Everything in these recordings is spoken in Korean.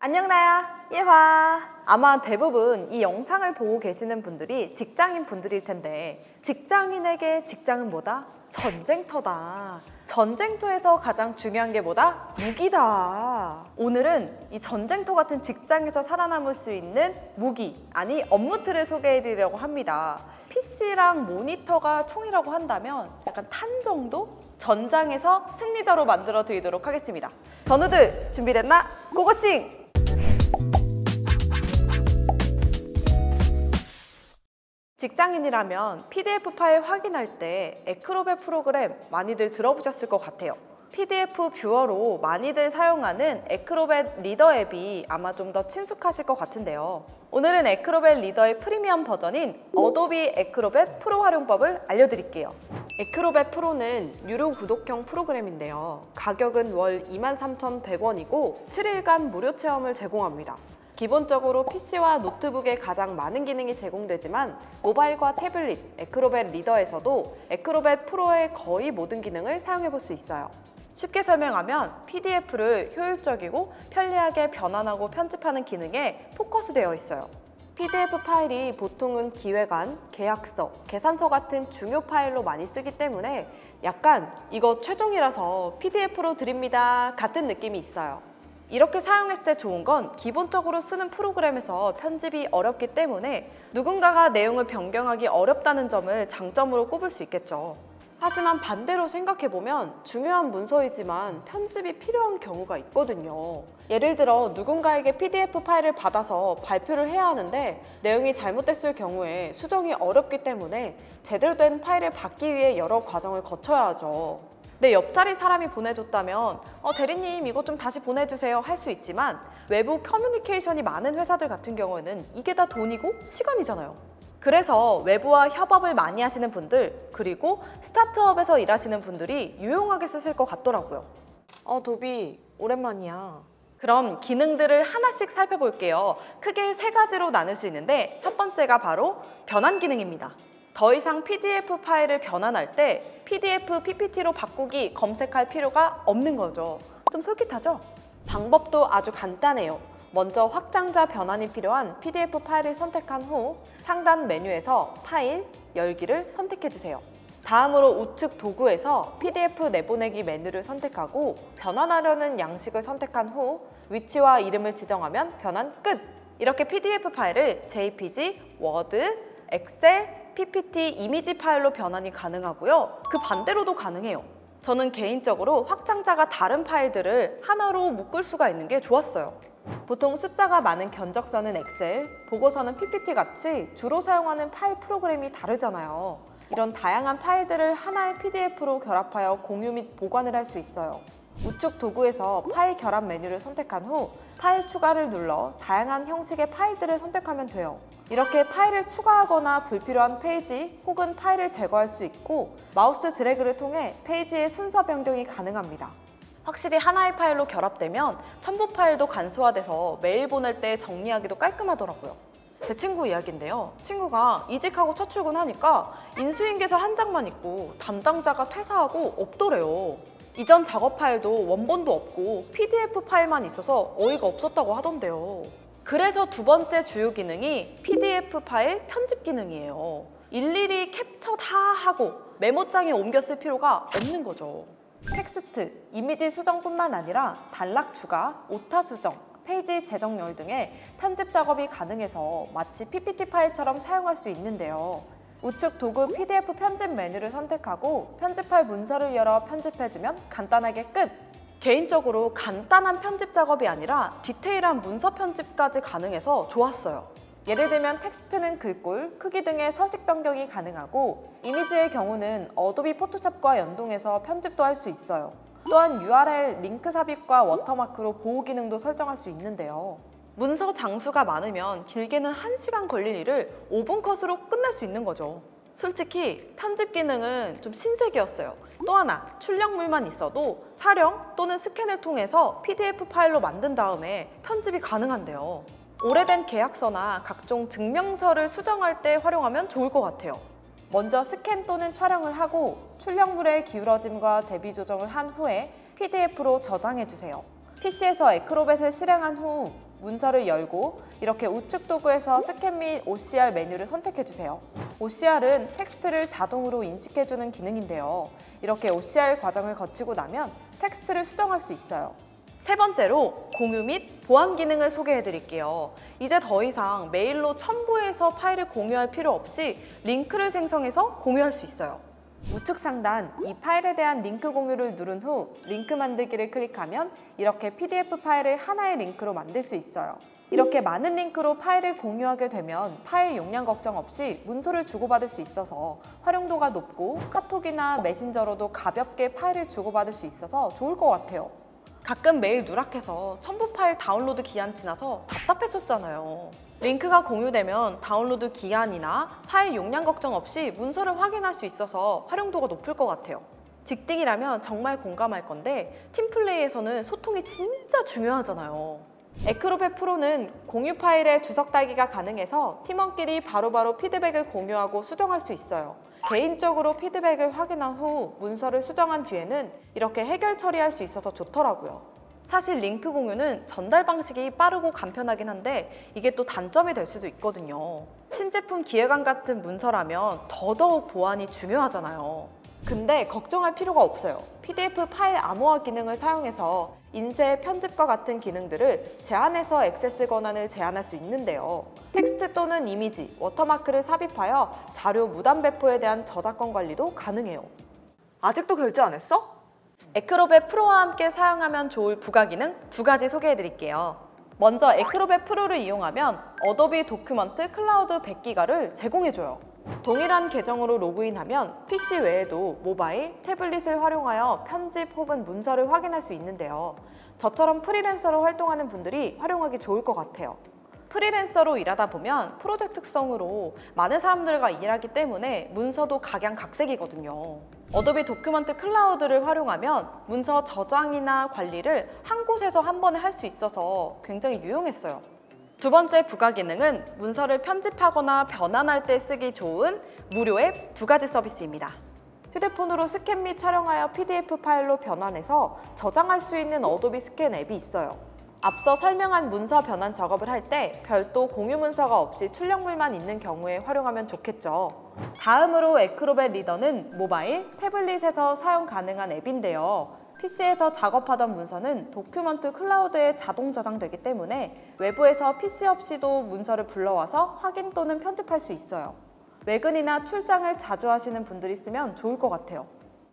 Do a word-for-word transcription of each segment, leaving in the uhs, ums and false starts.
안녕, 나야 예화. 아마 대부분 이 영상을 보고 계시는 분들이 직장인 분들일 텐데, 직장인에게 직장은 뭐다? 전쟁터다. 전쟁터에서 가장 중요한 게 뭐다? 무기다. 오늘은 이 전쟁터 같은 직장에서 살아남을 수 있는 무기, 아니 업무 틀을 소개해드리려고 합니다. 피씨랑 모니터가 총이라고 한다면 약간 탄 정도? 전장에서 승리자로 만들어 드리도록 하겠습니다. 전우들 준비됐나? 고고싱! 직장인이라면 피디에프 파일 확인할 때 에크로벳 프로그램 많이들 들어보셨을 것 같아요. 피디에프 뷰어로 많이들 사용하는 에크로벳 리더 앱이 아마 좀 더 친숙하실 것 같은데요. 오늘은 에크로벳 리더의 프리미엄 버전인 어도비 에크로벳 프로 활용법을 알려드릴게요. 에크로벳 프로는 유료 구독형 프로그램인데요. 가격은 월 이만 삼천백 원이고 칠 일간 무료 체험을 제공합니다. 기본적으로 피씨와 노트북에 가장 많은 기능이 제공되지만 모바일과 태블릿, 에크로벳 리더에서도 에크로벳 프로의 거의 모든 기능을 사용해 볼 수 있어요. 쉽게 설명하면 피디에프를 효율적이고 편리하게 변환하고 편집하는 기능에 포커스되어 있어요. 피디에프 파일이 보통은 기획안, 계약서, 계산서 같은 중요 파일로 많이 쓰기 때문에 약간 이거 최종이라서 피디에프로 드립니다 같은 느낌이 있어요. 이렇게 사용했을 때 좋은 건 기본적으로 쓰는 프로그램에서 편집이 어렵기 때문에 누군가가 내용을 변경하기 어렵다는 점을 장점으로 꼽을 수 있겠죠. 하지만 반대로 생각해보면 중요한 문서이지만 편집이 필요한 경우가 있거든요. 예를 들어 누군가에게 피디에프 파일을 받아서 발표를 해야 하는데 내용이 잘못됐을 경우에 수정이 어렵기 때문에 제대로 된 파일을 받기 위해 여러 과정을 거쳐야 하죠. 내 옆자리 사람이 보내줬다면 어, 대리님 이것 좀 다시 보내주세요 할 수 있지만 외부 커뮤니케이션이 많은 회사들 같은 경우에는 이게 다 돈이고 시간이잖아요. 그래서 외부와 협업을 많이 하시는 분들, 그리고 스타트업에서 일하시는 분들이 유용하게 쓰실 것 같더라고요. 어, 도비 오랜만이야. 그럼 기능들을 하나씩 살펴볼게요. 크게 세 가지로 나눌 수 있는데 첫 번째가 바로 변환 기능입니다. 더 이상 피디에프 파일을 변환할 때 피디에프 피피티로 바꾸기 검색할 필요가 없는 거죠. 좀 솔깃하죠? 방법도 아주 간단해요. 먼저 확장자 변환이 필요한 피디에프 파일을 선택한 후 상단 메뉴에서 파일, 열기를 선택해주세요. 다음으로 우측 도구에서 피디에프 내보내기 메뉴를 선택하고 변환하려는 양식을 선택한 후 위치와 이름을 지정하면 변환 끝! 이렇게 피디에프 파일을 제이피지, 워드, 엑셀, 피피티, 이미지 파일로 변환이 가능하고요. 그 반대로도 가능해요. 저는 개인적으로 확장자가 다른 파일들을 하나로 묶을 수가 있는 게 좋았어요. 보통 숫자가 많은 견적서는 엑셀, 보고서는 피피티 같이 주로 사용하는 파일 프로그램이 다르잖아요. 이런 다양한 파일들을 하나의 피디에프로 결합하여 공유 및 보관을 할 수 있어요. 우측 도구에서 파일 결합 메뉴를 선택한 후 파일 추가를 눌러 다양한 형식의 파일들을 선택하면 돼요. 이렇게 파일을 추가하거나 불필요한 페이지 혹은 파일을 제거할 수 있고 마우스 드래그를 통해 페이지의 순서 변경이 가능합니다. 확실히 하나의 파일로 결합되면 첨부 파일도 간소화돼서 메일 보낼 때 정리하기도 깔끔하더라고요. 제 친구 이야기인데요. 친구가 이직하고 첫 출근하니까 인수인계서 한 장만 있고 담당자가 퇴사하고 없더래요. 이전 작업 파일도 원본도 없고 피디에프 파일만 있어서 어이가 없었다고 하던데요. 그래서 두 번째 주요 기능이 피디에프 파일 편집 기능이에요. 일일이 캡처 다 하고 메모장에 옮겨 쓸 필요가 없는 거죠. 텍스트, 이미지 수정뿐만 아니라 단락 추가, 오타 수정, 페이지 재정렬 등의 편집 작업이 가능해서 마치 피피티 파일처럼 사용할 수 있는데요. 우측 도구 피디에프 편집 메뉴를 선택하고 편집할 문서를 열어 편집해주면 간단하게 끝! 개인적으로 간단한 편집 작업이 아니라 디테일한 문서 편집까지 가능해서 좋았어요. 예를 들면 텍스트는 글꼴, 크기 등의 서식 변경이 가능하고 이미지의 경우는 어도비 포토샵과 연동해서 편집도 할 수 있어요. 또한 유알엘 링크 삽입과 워터마크로 보호 기능도 설정할 수 있는데요. 문서 장수가 많으면 길게는 한 시간 걸릴 일을 오 분 컷으로 끝낼 수 있는 거죠. 솔직히 편집 기능은 좀 신세계였어요. 또 하나, 출력물만 있어도 촬영 또는 스캔을 통해서 피디에프 파일로 만든 다음에 편집이 가능한데요. 오래된 계약서나 각종 증명서를 수정할 때 활용하면 좋을 것 같아요. 먼저 스캔 또는 촬영을 하고 출력물의 기울어짐과 대비 조정을 한 후에 피디에프로 저장해주세요. 피씨에서 에크로벳을 실행한 후 문서를 열고 이렇게 우측 도구에서 스캔 및 오씨알 메뉴를 선택해주세요. 오씨알은 텍스트를 자동으로 인식해주는 기능인데요. 이렇게 오씨알 과정을 거치고 나면 텍스트를 수정할 수 있어요. 세 번째로 공유 및 보안 기능을 소개해 드릴게요. 이제 더 이상 메일로 첨부해서 파일을 공유할 필요 없이 링크를 생성해서 공유할 수 있어요. 우측 상단 이 파일에 대한 링크 공유를 누른 후 링크 만들기를 클릭하면 이렇게 피디에프 파일을 하나의 링크로 만들 수 있어요. 이렇게 많은 링크로 파일을 공유하게 되면 파일 용량 걱정 없이 문서를 주고받을 수 있어서 활용도가 높고 카톡이나 메신저로도 가볍게 파일을 주고받을 수 있어서 좋을 것 같아요. 가끔 메일 누락해서 첨부 파일 다운로드 기한 지나서 답답했었잖아요. 링크가 공유되면 다운로드 기한이나 파일 용량 걱정 없이 문서를 확인할 수 있어서 활용도가 높을 것 같아요. 직딩이라면 정말 공감할 건데 팀플레이에서는 소통이 진짜 중요하잖아요. 에크로벳 프로는 공유 파일에 주석 달기가 가능해서 팀원끼리 바로바로 피드백을 공유하고 수정할 수 있어요. 개인적으로 피드백을 확인한 후 문서를 수정한 뒤에는 이렇게 해결 처리할 수 있어서 좋더라고요. 사실 링크 공유는 전달 방식이 빠르고 간편하긴 한데 이게 또 단점이 될 수도 있거든요. 신제품 기획안 같은 문서라면 더더욱 보안이 중요하잖아요. 근데 걱정할 필요가 없어요. 피디에프 파일 암호화 기능을 사용해서 인쇄, 편집과 같은 기능들을 제한해서 액세스 권한을 제한할 수 있는데요. 텍스트 또는 이미지, 워터마크를 삽입하여 자료 무단 배포에 대한 저작권 관리도 가능해요. 아직도 결제 안 했어? 에크로벳 프로와 함께 사용하면 좋을 부가 기능 두 가지 소개해 드릴게요. 먼저 에크로벳 프로를 이용하면 어도비 도큐먼트 클라우드 백 기가를 제공해줘요. 동일한 계정으로 로그인하면 피씨 외에도 모바일, 태블릿을 활용하여 편집 혹은 문서를 확인할 수 있는데요. 저처럼 프리랜서로 활동하는 분들이 활용하기 좋을 것 같아요. 프리랜서로 일하다 보면 프로젝트 특성으로 많은 사람들과 일하기 때문에 문서도 각양각색이거든요. 어도비 도큐먼트 클라우드를 활용하면 문서 저장이나 관리를 한 곳에서 한 번에 할 수 있어서 굉장히 유용했어요. 두 번째 부가 기능은 문서를 편집하거나 변환할 때 쓰기 좋은 무료 앱 두 가지 서비스입니다. 휴대폰으로 스캔 및 촬영하여 피디에프 파일로 변환해서 저장할 수 있는 어도비 스캔 앱이 있어요. 앞서 설명한 문서 변환 작업을 할 때 별도 공유 문서가 없이 출력물만 있는 경우에 활용하면 좋겠죠. 다음으로 에크로벳 리더는 모바일, 태블릿에서 사용 가능한 앱인데요. 피씨에서 작업하던 문서는 도큐먼트 클라우드에 자동 저장되기 때문에 외부에서 피씨 없이도 문서를 불러와서 확인 또는 편집할 수 있어요. 외근이나 출장을 자주 하시는 분들이 쓰면 좋을 것 같아요.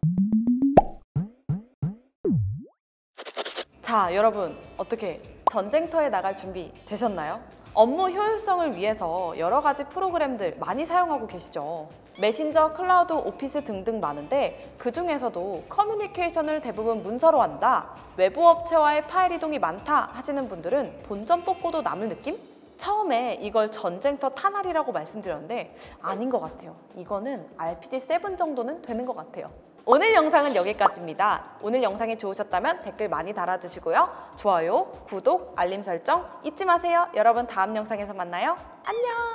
자, 여러분 어떻게 전쟁터에 나갈 준비 되셨나요? 업무 효율성을 위해서 여러 가지 프로그램들 많이 사용하고 계시죠. 메신저, 클라우드, 오피스 등등 많은데 그 중에서도 커뮤니케이션을 대부분 문서로 한다, 외부 업체와의 파일 이동이 많다 하시는 분들은 본전 뽑고도 남을 느낌? 처음에 이걸 전쟁터 탄알이라고 말씀드렸는데 아닌 것 같아요. 이거는 알피지 칠 정도는 되는 것 같아요. 오늘 영상은 여기까지입니다. 오늘 영상이 좋으셨다면 댓글 많이 달아주시고요. 좋아요, 구독, 알림 설정 잊지 마세요. 여러분 다음 영상에서 만나요. 안녕!